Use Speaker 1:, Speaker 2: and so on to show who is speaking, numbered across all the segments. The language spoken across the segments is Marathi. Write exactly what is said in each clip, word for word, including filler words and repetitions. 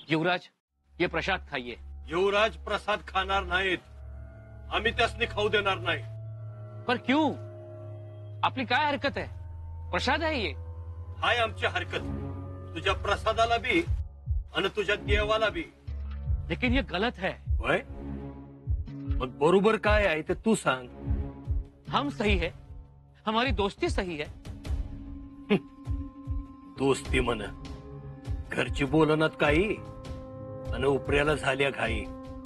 Speaker 1: युवराज, ये प्रसाद खाइए।
Speaker 2: युवराज प्रसाद खाणार नाहीत, आम्ही त्यासनी खाऊ देणार नाही।
Speaker 1: पर क्यों? आपली काय हरकत आहे? प्रसाद आहे ये।
Speaker 2: हाय आमची हरकत, तुझ्या प्रसादाला भी आणि तुझ्या देवाला भी।
Speaker 1: लेकिन ये गलत है।
Speaker 2: वय मग बरोबर काय आहे ते तू सांग।
Speaker 1: हम सही है, हमारी दोस्ती सही है।
Speaker 2: दोस्ती म्हण, घरची बोलण्यात काही आणि उपऱ्याला झाल्या घाई।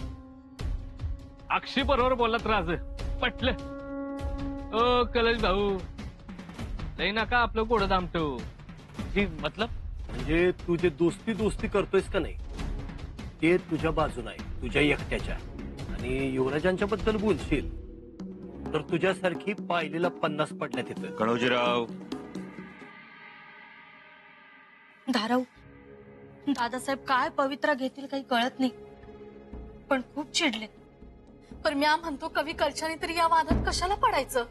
Speaker 1: अक्षय बरोबर बोलत राज, पटलं। ओ कलश भाऊ, लई नका आपलं गोड दामतो। जी मतलब?
Speaker 2: म्हणजे तू जे दोस्ती दोस्ती करतोयस का नाही ते तुझ्या बाजून आहे, तुझ्या एकट्याच्या। आणि युवराजांच्या बद्दल बोलशील तर तुझ्यासारखी पाहिलेला पन्नास पडल्या तिथं।
Speaker 3: कणोजीराव,
Speaker 4: धाराऊ, दादासाहेब काय पवित्रा घेतील काही कळत नाही, पण खूप चिडले।
Speaker 5: पण म्या म्हणतो कवी कलशाने तरी या वादात कशाला पडायचं?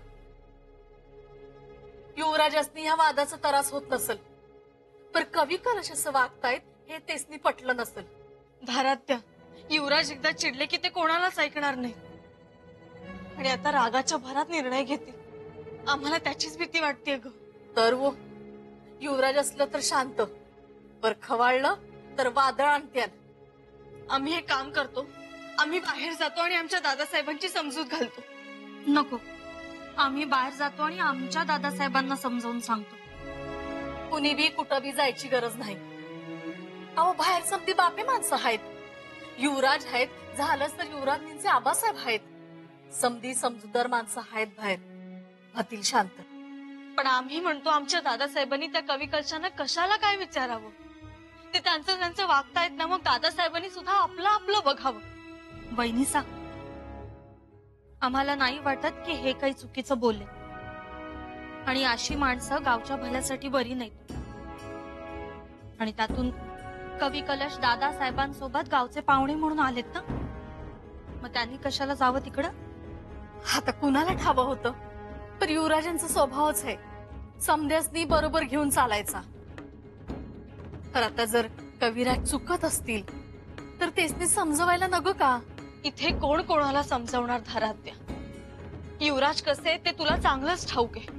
Speaker 5: युवराजासनी या वादाचा त्रास होत नसेल, पर कवी कलश असं वागतायत हे तेसनी पटलं नसेल।
Speaker 4: धारात्या, युवराज एकदा चिडले की ते कोणालाच ऐकणार नाही आणि आता रागाच्या भरात निर्णय घेतील। आम्हाला त्याचीच भीती वाटते ग।
Speaker 5: तर वो युवराज असलं तर शांत, पर खवाळलं तर वादळ आणत्यान।
Speaker 4: आम्ही हे काम करतो, आम्ही बाहेर जातो आणि आमच्या दादासाहेबांची समजूत घालतो। नको, आम्ही बाहेर जातो आणि आमच्या दादासाहेबांना समजावून सांगतो।
Speaker 5: कुणी बी कुठं बी जायची गरज नाही। अहो बाहेर समधी बापे माणसं आहेत, युवराज आहेत, झालंच तर युवराजांचे आबासाहेब आहेत, समधी समजूतदार माणसं आहेत बाहेर, होतील शांत।
Speaker 4: पण आम्ही म्हणतो आमच्या दादासाहेबांनी त्या कवी कलशांना कशाला काय विचारावं? ते त्यांचं त्यांचं वागतायत ना, मग दादासाहेबांनी सुद्धा आपलं आपलं बघावं। वहिनीसा, आम्हाला नाही वाटत की हे काही चुकीचं बोलले, आणि अशी माणसं गावच्या भल्यासाठी बरी नाहीत। आणि त्यातून कवी कलश दादासाहेबांसोबत गावचे पाहुणे म्हणून आलेत ना, मग त्यांनी कशाला जावं तिकडं?
Speaker 5: आता कुणाला ठावं होतं, पण युवराजांचा स्वभावच आहे समध्यासनी बरोबर घेऊन चालायचा। तर आता जर कविराज चुकत असतील तर तेसनी समजवायला नको का?
Speaker 4: इथे कोण कोणाला समजवणार धारात्या? युवराज कसे ते तुला चांगलंच ठाऊक आहे।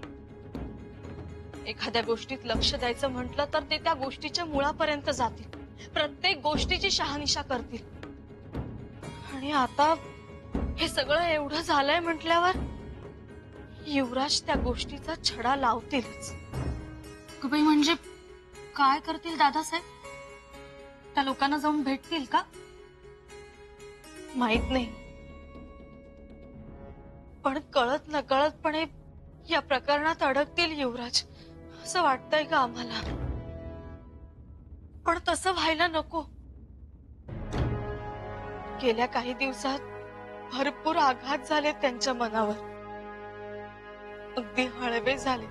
Speaker 4: एखाद्या गोष्टीत लक्ष द्यायचं म्हटलं तर ते त्या गोष्टीच्या मुळापर्यंत जातील, प्रत्येक गोष्टीची शहानिशा करतील। आणि आता हे सगळं एवढं झालंय म्हटल्यावर युवराज त्या गोष्टीचा छडा लावतीलच। बाई, म्हणजे काय करतील दादासाहेब? त्या लोकांना जाऊन भेटतील का? माहित नाही, पण कळत नकळतपणे या प्रकरणात अडकतील युवराज असं वाटतंय का आम्हाला? पण तसं व्हायला नको। गेल्या काही दिवसात भरपूर आघात झाले त्यांच्या मनावर, अगदी हळवे झाले।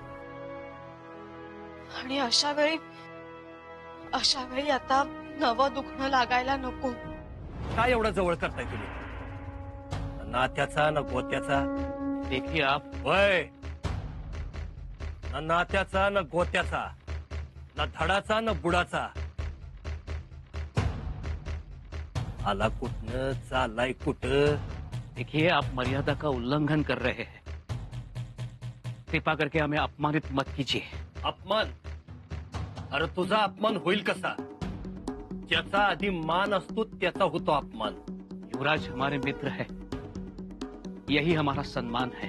Speaker 4: आणि अशा वेळी अशा वेळी आता नवं दुखणं लागायला नको।
Speaker 2: काय एवढा जवळ करताय तुम्ही? नात्याचा न गोत्याचा?
Speaker 1: देखिए आप,
Speaker 2: वय न नात्याचा न गोत्याचा, न धडाचा न बुडाचा। आला कुठनं, चाललाय कुठं?
Speaker 1: देखिए आप मर्यादा का उल्लंघन कर रहे हैं। कृपा करके हमें अपमानित मत कीजिए।
Speaker 2: अपमान? अरे तुझा अपमान होईल कसा? ज्याचा आधी मान असतो त्याचा होतो अपमान।
Speaker 1: युवराज हमारे मित्र है, यही हमारा सम्मान है।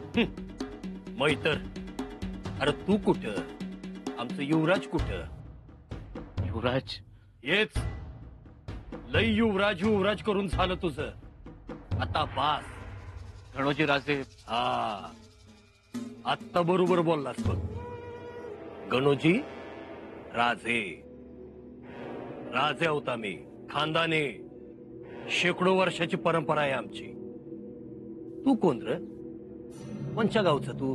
Speaker 2: मैतर? अरे तू कुठं, आमचं युवराज कुठं?
Speaker 1: युवराज?
Speaker 2: हेच लई युवराज युवराज करून झालं तुझं, आता बास।
Speaker 1: गणोजी राजे,
Speaker 2: हा आत्ता बरोबर बोललास बघ। गणोजी राजे, राजे होता मी, खानदानी, शेकडो वर्षाची परंपरा आहे आमची। तू कोण र? कोणच्या गावचा तू?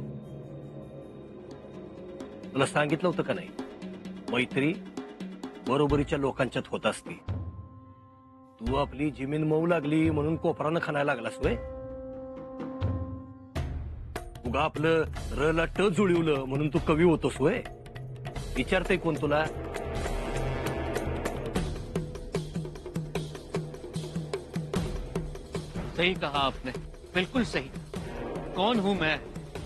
Speaker 2: तुला सांगितलं होतं का नाही, मैत्री बरोबरीच्या लोकांच्यात होत असते। तू आपली जमीन मऊ लागली म्हणून कोपरानं खाणायला लागलास वय? उगा आपलं रला ट जुळवलं म्हणून तू कवी होतोस वय? विचारतय कोण तुला?
Speaker 1: सही कहा आपने, बिल्कुल सही। कौन हूं मैं?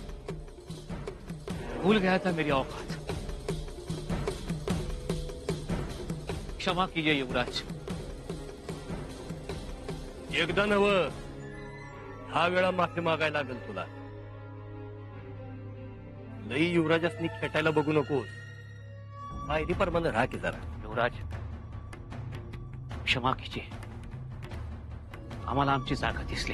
Speaker 1: भूल गया था मेरी औकात। क्षमा कीजिए युवराज।
Speaker 2: एकदा नव दहा वेळा माफी मागायला लागेल तुला. लई युवराजासनी खेटायला बघू नकोस. पायरी परमाने राहा की जरा.
Speaker 1: युवराज, क्षमा कीजिए. आम्हाला आमची जागा दिसली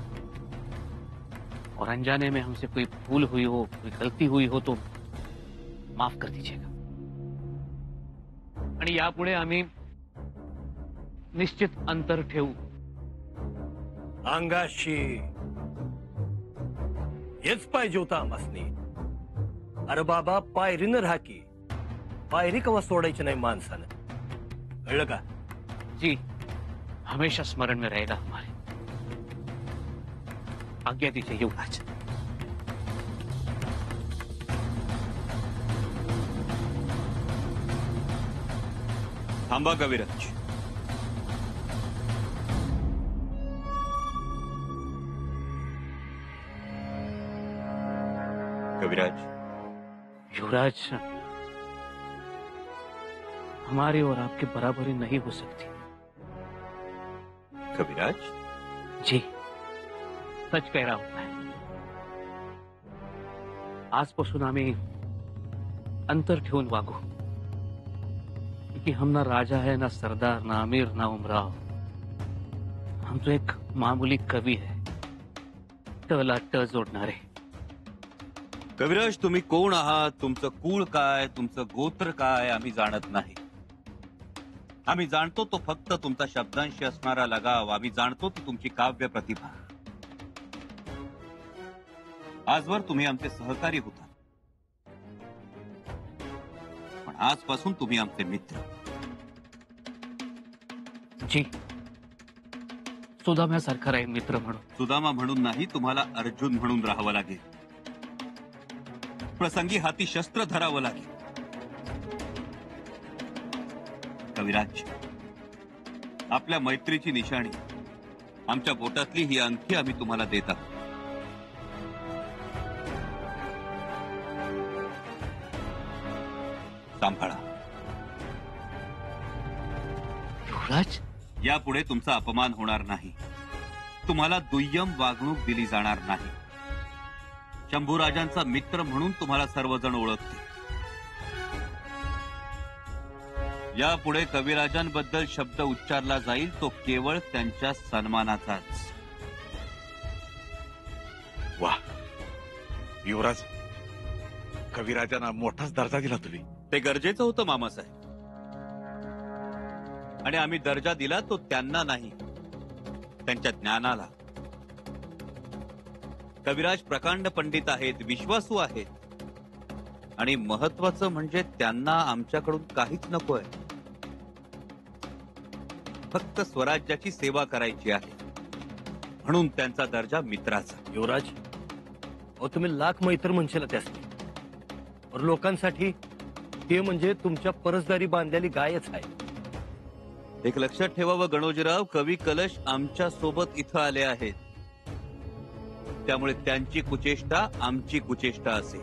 Speaker 1: और अनजाने में हमसे कोई भूल हुई हो, कोई गलती हुई हो तो माफ कर दीजिएगा. आणि यापुढे आम्ही निश्चित अंतर ठेवू.
Speaker 2: अंगाशी हेच पाहिजे होतं आमासनी. अरे बाबा, पायरीनं राहा की. पायरी कवा सोडायची नाही माणसानं, कळलं का?
Speaker 1: जी, हमेशा स्मरण में रहेगा हमारे. आज्ञा दीजिए युवराज.
Speaker 3: थांबा कविराज. कविराज,
Speaker 1: युवराज, हमारी और आपकी बराबरी नहीं हो सकती.
Speaker 3: कविराज,
Speaker 1: जी, सच कह रहा हूं मैं. आजपासून आम्ही अंतर ठेवून वागू. क्योंकि हम ना राजा है, ना सरदार, ना अमीर, ना उमराव. हम तो एक मामूली कवी है, टला ट जोडणारे.
Speaker 3: कविराज, तुम्ही कोण आहात, तुमचं कुळ काय, तुमचं गोत्र काय आम्ही जाणत नाही. आम्ही जाणतो तो फक्त तुमचा शब्दांशी असणारा लगाव. आम्ही जाणतो ती तुमची काव्य प्रतिभा. आजवर तुम्ही आमचे सहकारी होता, पण आजपासून तुम्ही आमचे मित्र.
Speaker 1: जी, सुदाम्यासारखा राहील मित्र म्हणून.
Speaker 3: सुदामा म्हणून नाही, तुम्हाला अर्जुन म्हणून राहावं लागेल. प्रसंगी हाती शस्त्र धरावं लागेल. कविराज, आपल्या मैत्रीची निशाणी आमच्या बोटातली ही अंगठी आम्ही तुम्हाला देत आहोत. सांभाळा.
Speaker 1: युवराज,
Speaker 3: यापुढे तुमचा अपमान होणार नाही. तुम्हाला दुय्यम वागणूक दिली जाणार नाही. शंभूराजांचा मित्र म्हणून तुम्हाला सर्वजण ओळखते. यापुढे कविराजांबद्दल शब्द उच्चारला जाईल तो केवळ त्यांच्या सन्मानाचाच.
Speaker 6: वा युवराज, कविराजांना मोठाच दर्जा दिला तुम्ही.
Speaker 3: ते गरजेचं होतं मामासाहेब. आणि आम्ही दर्जा दिला तो त्यांना नाही, त्यांच्या ज्ञानाला. कविराज प्रकांड पंडित आहेत, विश्वासू आहेत. आणि महत्वाचं म्हणजे त्यांना आमच्याकडून काहीच नकोय. फक्त स्वराज्याची सेवा करायची आहे, म्हणून त्यांचा दर्जा मित्राचा.
Speaker 2: युवराज, अहो तुम्ही लाख मैत्र म्हणशील त्यासनी, और लोकांसाठी ते म्हणजे तुमच्या परसदारी बांधलेली गायच आहे.
Speaker 3: एक लक्षात ठेवावं गणोजीराव, कवी कलश आमच्या सोबत इथं आले आहेत. त्यामुळे त्यांची कुचेष्टा आमची कुचेष्टा असेल.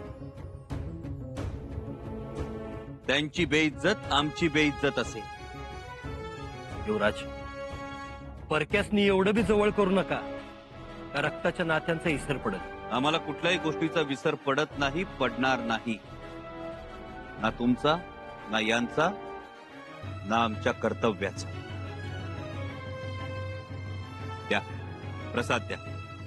Speaker 3: त्यांची बेइज्जत आमची बेइज्जत असेल.
Speaker 2: युवराज, परक्यासनी एवढं बी जवळ करू नका, का रक्ताच्या नात्यांचा इसर पडत.
Speaker 3: आम्हाला कुठल्याही गोष्टीचा विसर पडत नाही, पडणार नाही. ना तुमचा, ना यांचा, ना आमच्या कर्तव्याचा. द्या प्रसाद द्या.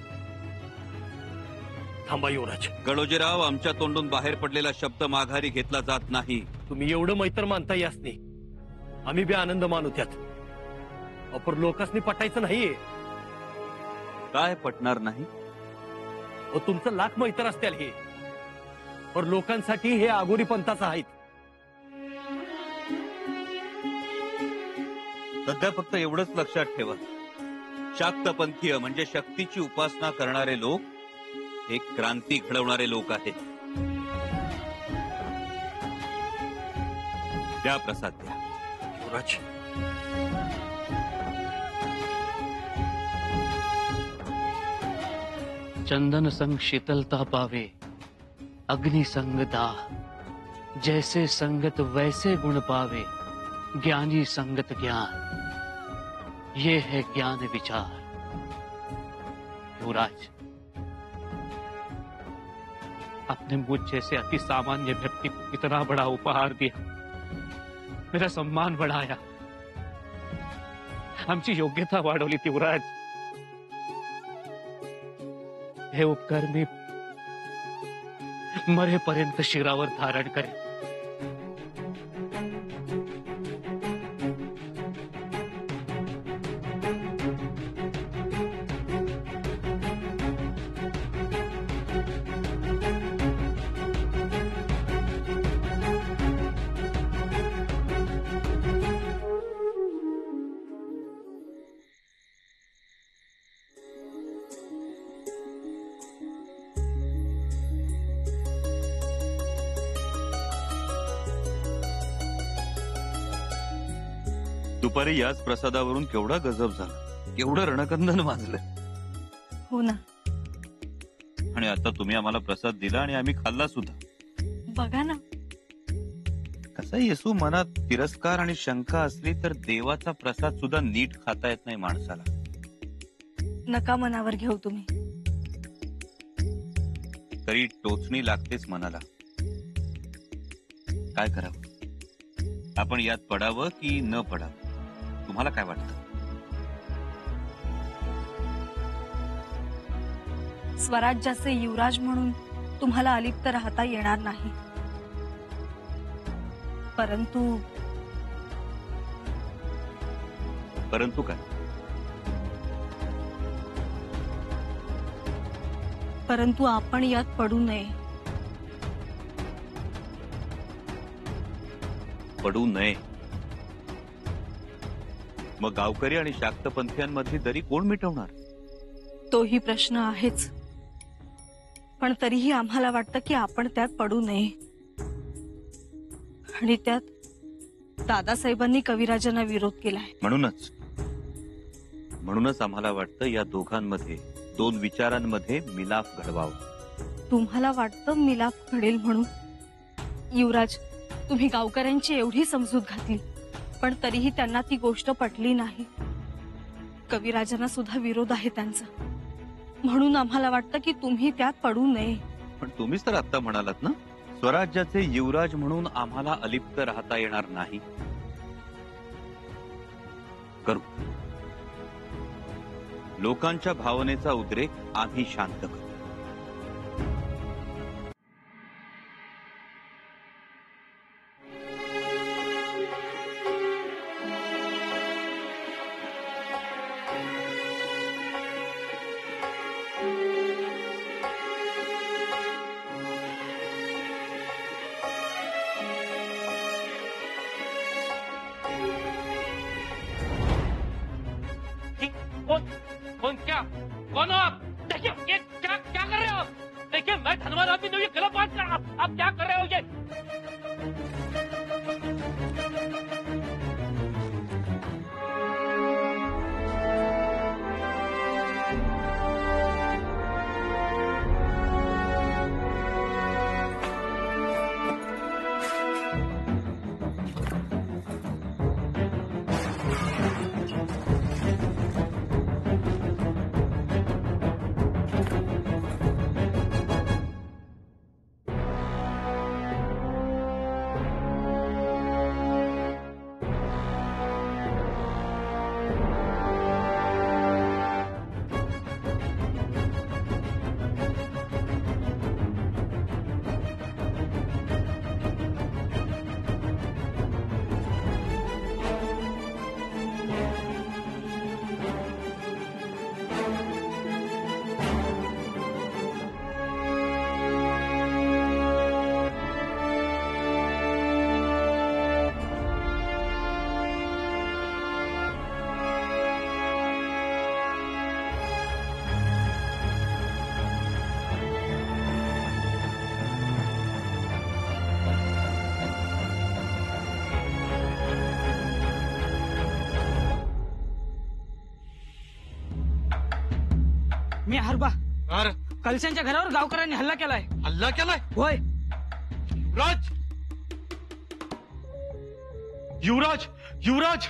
Speaker 2: थांबा युवराज.
Speaker 3: गणोजीराव, आमच्या तोंडून बाहेर पडलेला शब्द माघारी घेतला जात नाही.
Speaker 2: तुम्ही एवढं मैत्र मानता यासनी, आम्ही बी आनंद मानू त्यात. अपर लोकांसनी पटायचं नाहीये.
Speaker 3: काय पटणार नाही?
Speaker 2: अहो, तुमचं लाख मैत्र असतील हे, पर लोकांसाठी हे आगोरी पंथाचं आहेत.
Speaker 3: सध्या फक्त एवढंच लक्षात ठेवा, शाक्तपंथीय म्हणजे शक्तीची उपासना करणारे लोक हे क्रांती घडवणारे लोक आहेत. द्या प्रसाद द्या.
Speaker 2: युवराज,
Speaker 1: चंदन संग शीतलता पावे, अग्नि संग दाह, जैसे संगत वैसे गुण पावे, ज्ञानी संगत ज्ञान, ये है ज्ञान विचार। युवराज, आपने मुझ जैसे अति सामान्य व्यक्ति को इतना बड़ा उपहार दिया, मेरा सम्मान बढ़ाया, आमची योग्यता वाढवली। युवराज, हे उपकार मी मरेपर्यंत शिरावर धारण करेन।
Speaker 3: दुपारी याच प्रसादावरून केवढा गजब झाला, केवढं रणकंदन माजलं।
Speaker 4: हो ना,
Speaker 3: आणि आता तुम्ही आम्हाला प्रसाद दिला आणि आम्ही खाल्ला सुद्धा।
Speaker 4: बघा ना,
Speaker 3: कसा येसू मनात तिरस्कार आणि शंका असली तर देवाचा प्रसाद सुद्धा नीट खाता येत नाही माणसाला।
Speaker 4: नका मनावर घेऊ तुम्ही।
Speaker 3: तरी टोचणी लागतेच मनाला। काय करावं? आपण यात पडावं की न पडावं? तुम्हाला काय वाटतं?
Speaker 4: स्वराज्याचे युवराज म्हणून तुम्हाला अलिप्त राहता येणार नाही, परंतु
Speaker 3: परंतु काय?
Speaker 4: परंतु आपण यात पडू नये।
Speaker 3: पडू नये? मग गावकरी आणि शाक्तपंथीयांमधली दरी कोण मिटवणार?
Speaker 4: तोही प्रश्न आहेच, पण तरीही आम्हाला वाटतं की आपण त्यात पडू नये। आणि त्यात दादासाहेबांनी कविराजांना विरोध केलाय।
Speaker 3: म्हणूनच म्हणूनच आम्हाला वाटतं या दोघांमध्ये, दोन विचारांमध्ये मिलाफ घडवावा।
Speaker 4: तुम्हाला वाटतं मिलाप घडेल म्हणून? युवराज, तुम्ही गावकऱ्यांची एवढी समजूत घातली, पण तरीही त्यांना ती गोष्ट पटली नाही। कविराजांना सुद्धा विरोध आहे त्यांचा, म्हणून आम्हाला वाटतं की तुम्ही त्यात पडू नये।
Speaker 3: पण तुम्हीच तर आता म्हणालात ना, स्वराज्याचे युवराज म्हणून आम्हाला अलिप्त राहता येणार नाही। करू, लोकांच्या भावनेचा उद्रेक आम्ही शांत करू।
Speaker 1: कौन कौन क्या कौन हो आप? देखिए ये क्या क्या कर रहे हो आप? देखिए मैं धनवान आदमी नहीं, ये गलत बात कर आप, आप क्या कर रहे हो ये?
Speaker 7: मी हरबा
Speaker 1: अरे
Speaker 7: कलशांच्या घरावर गावकऱ्यांनी हल्ला केलाय.
Speaker 2: हल्ला केलाय?
Speaker 7: होय.
Speaker 2: युवराज युवराज युवराज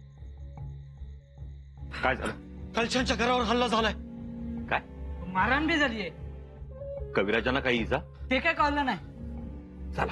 Speaker 3: काय झालं?
Speaker 2: कलशांच्या घरावर हल्ला झालाय.
Speaker 3: काय?
Speaker 7: मारहाण बी झालीये.
Speaker 3: कविराजांना काही इजा?
Speaker 7: ते काय कळलं नाही.
Speaker 3: चला.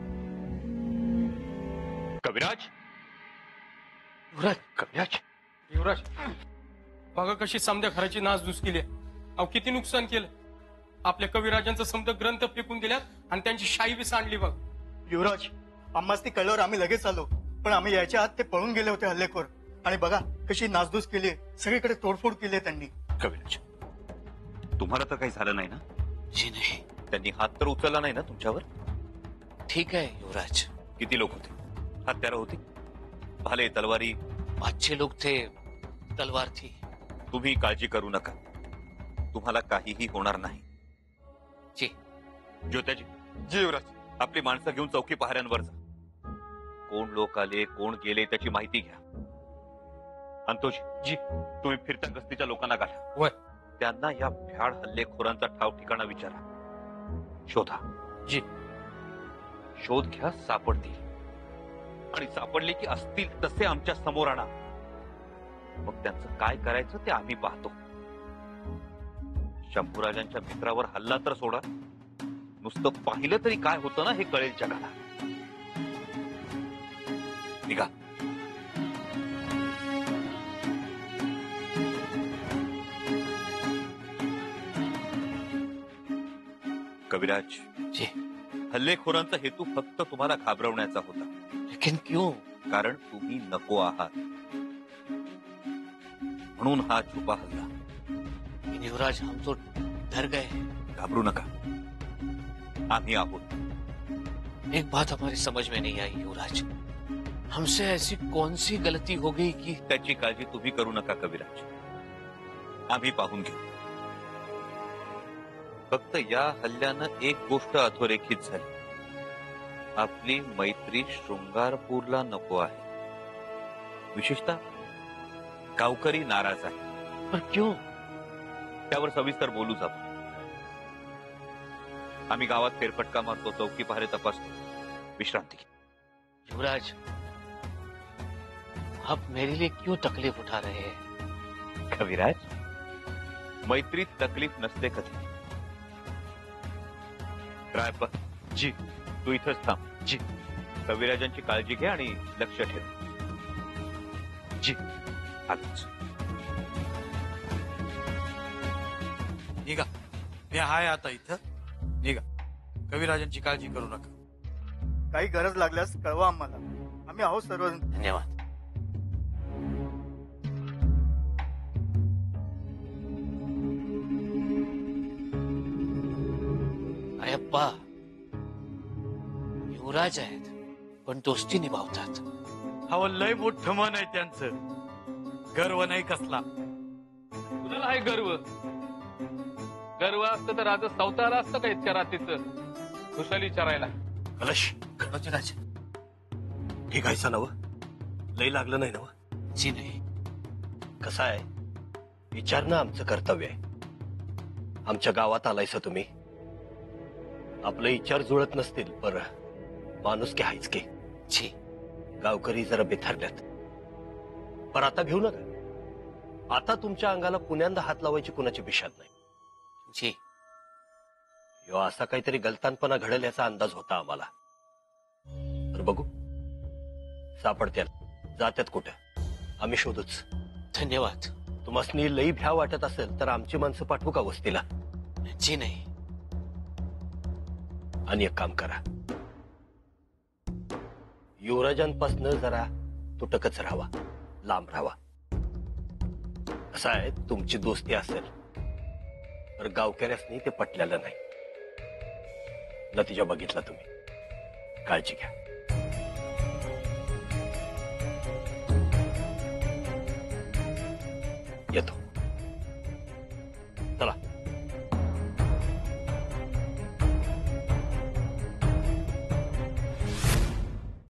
Speaker 3: कविराज
Speaker 2: युवराज
Speaker 3: कविराज
Speaker 8: युवराज बघा कशी समद्या घराची नासधूस केली आहे. अहो किती नुकसान केलं. आपल्या कविराजांचा समजा ग्रंथ फेकून गेल्यात आणि त्यांची शाई बी सांडली बघ.
Speaker 9: युवराज आम्हाच ते कळल्यावर आम्ही लगेच आलो, पण आम्ही यायच्या आत ते पळून गेले होते हल्लेखोर. आणि बघा कशी नासधूस केली, सगळीकडे तोडफोड केली त्यांनी.
Speaker 3: कविराज तुम्हाला तर काही झालं नाही ना?
Speaker 1: जी नहीं.
Speaker 3: त्यांनी हात तर उचलला नाही ना तुमच्यावर?
Speaker 1: ठीक है युवराज.
Speaker 3: किती लोक होते? हत्यारं होती? भाले, तलवारी?
Speaker 1: अच्छे लोग थे, तलवार थी.
Speaker 3: तुम्ही काळजी करू नका, तुम्हाला काहीही होणार नाही.
Speaker 1: जी.
Speaker 3: ज्योत्याजी. जी युवराज. आपली माणसं घेऊन चौकी पहाऱ्यांवर जा. कोण लोक आले, कोण गेले त्याची माहिती घ्या. अंतोजी. जी. तुम्ही फिरत्या गस्तीच्या लोकांना गाठा.
Speaker 8: होय.
Speaker 3: त्यांना या भ्याड हल्लेखोरांचा ठाव ठिकाणा विचारा. शोधा.
Speaker 8: जी.
Speaker 3: शोध घ्या, सापडतील. आणि सापडले की असतील तसे आमच्या समोर आणा. मग त्यांचं काय करायचं ते आम्ही पाहतो. शंभूराजांच्या मित्रावर हल्ला तर सोडा, नुसतं पाहिलं तरी काय होतं ना हे कळेल जगाला. निघा. कविराज.
Speaker 1: जी.
Speaker 3: हल्लेखोरांचा हेतू फक्त तुम्हाला घाबरवण्याचा होता.
Speaker 1: लेकिन क्यों?
Speaker 3: कारण तुम्ही नको आहात म्हणून हा छुपा हल्ला.
Speaker 1: युवराज हम तो डर गए.
Speaker 3: घाबरू नका, आम्ही आहोत.
Speaker 1: एक बात हमारी समझ में नहीं आई युवराज, हमसे ऐसी कौन सी गलती हो गई की?
Speaker 3: त्याची काळजी तुम्ही करू नका कविराज, आम्ही पाहून घेऊ. फक्त या हल्ल्यानं एक गोष्ट अधोरेखित झाली. आपली मैत्री शृंगारपूरला नको आहे. विशेषतः गावकरी नाराज आहे.
Speaker 1: पर क्यों?
Speaker 3: त्यावर सविस्तर बोलूच आपण. आम्ही गावात फेरफटका मारतो, चौकी पहारे तपासतो. विश्रांती.
Speaker 1: युवराज आप मेरे लिए क्यों तकलीफ उठा रहे हैं?
Speaker 3: कविराज मैत्रीत तकलीफ नसते कधी. रायप्पा. जी. तू इथंच थांब. जी. कविराजांची काळजी घे आणि लक्ष ठेव. जी. आलोच.
Speaker 6: निघा, मी आहे आता इथं. निघा, कविराजांची काळजी करू नका.
Speaker 9: काही गरज लागल्यास कळवा आम्हाला, आम्ही आहोत सर्वजण.
Speaker 1: धन्यवाद. अय्यप्पा, युवराज आहेत पण दोस्ती निभावतात.
Speaker 6: हा लय मोठं मन आहे त्यांचं. गर्व नाही कसला.
Speaker 8: तुला आहे गर्व. गर्व असतं तर राजा सावता आला असतं का इतक्या रात्रीचं खुशाली विचारायला.
Speaker 2: कलश.
Speaker 1: गणपतीराज.
Speaker 2: ठीक आहे नव, लय लागलं नाही नव?
Speaker 1: जी नाही.
Speaker 2: कसं आहे, विचारणं आमचं कर्तव्य आहे. आमच्या गावात आलायस तुम्ही. आपले विचार जुळत नसतील पर माणूस की हायच की.
Speaker 1: जी.
Speaker 2: गावकरी जरा बेथारल्यात, पण आता घेऊ नका. आता तुमच्या अंगाला पुण्यांदा हात लावायची कुणाची भिशात नाही.
Speaker 1: जी.
Speaker 2: यो असा काहीतरी गलतानपणा घडेल याचा अंदाज होता आम्हाला. तर बघू सापडत्याल, जात्यात कुठं आम्ही शोधूच.
Speaker 1: धन्यवाद.
Speaker 2: तुम्हासनी लई भ्या वाटत असेल तर आमची माणसं पाठवू का वस्तीला?
Speaker 1: जी नाही.
Speaker 2: आणि एक काम करा, युवराजांपासनं जरा तुटकच राहावा, लांब राहावा. असं आहे, तुमची दोस्ती असेल तर गावकऱ्यासनी ते पटलेलं नाही. नतीजा बघितला तुम्ही. काळजी घ्या. येतो.